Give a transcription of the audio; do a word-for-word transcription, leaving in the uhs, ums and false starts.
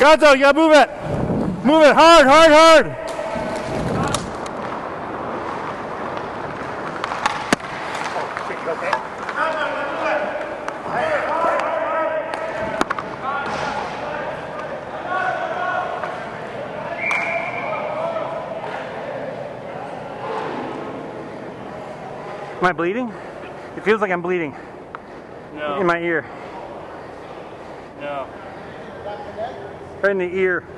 Gonzo, you gotta move it. Move it hard, hard, hard. Am I bleeding? It feels like I'm bleeding. No. In my ear. No. Right in the ear.